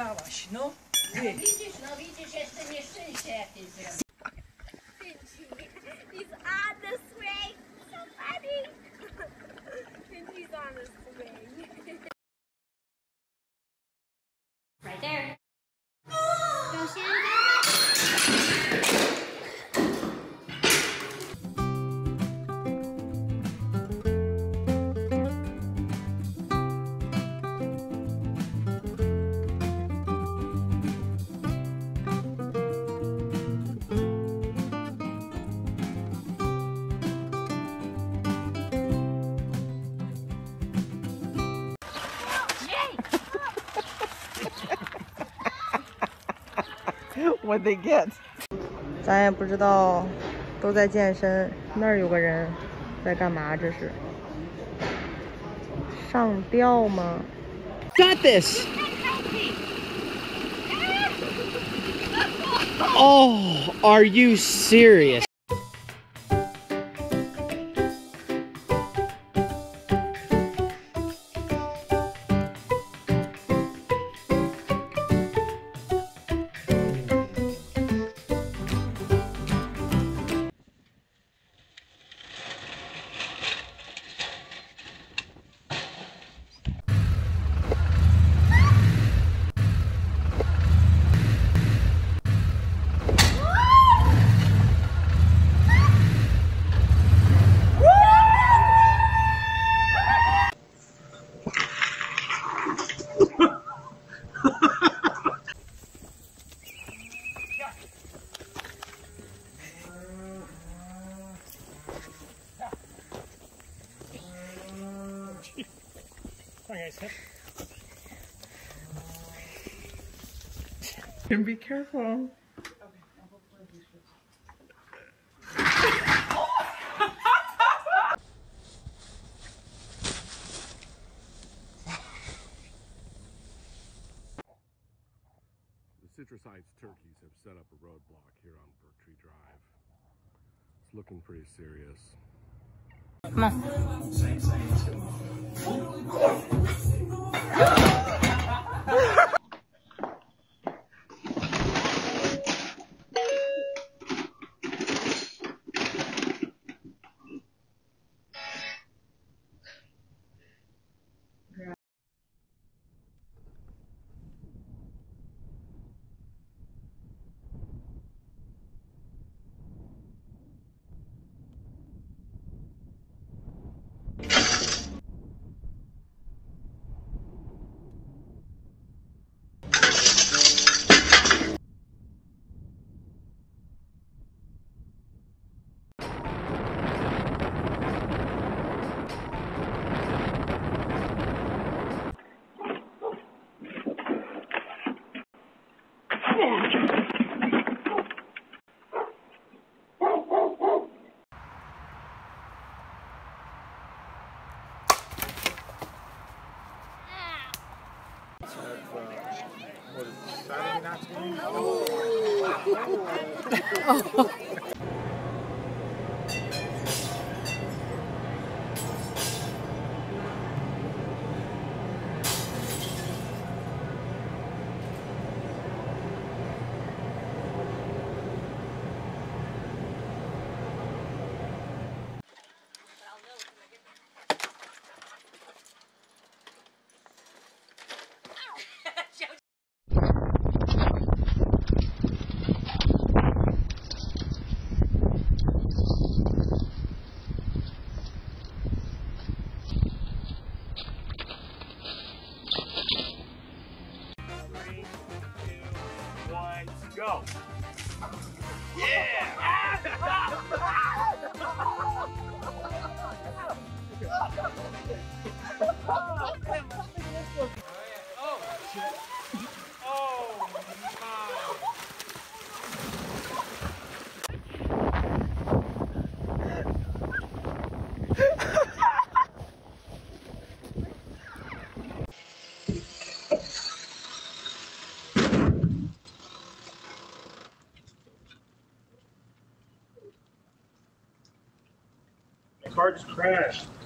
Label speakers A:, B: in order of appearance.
A: wyjechałaś, no.
B: No widzisz, jeszcze nieszczęście jakieś zrobił.
C: He's on the swing! So funny! And he's on the swing.
B: Right there.
C: Go, Shannon!
A: What they get？ 咱也不知道，都在健身。那儿有个人在干嘛？这是上吊吗 ？Got this! Oh, are you serious? And be careful.
D: The Citrus Heights turkeys have set up a roadblock here on Bertree Drive. It's looking pretty serious.
A: Come on.
E: Go. Yeah!
F: The car just crashed.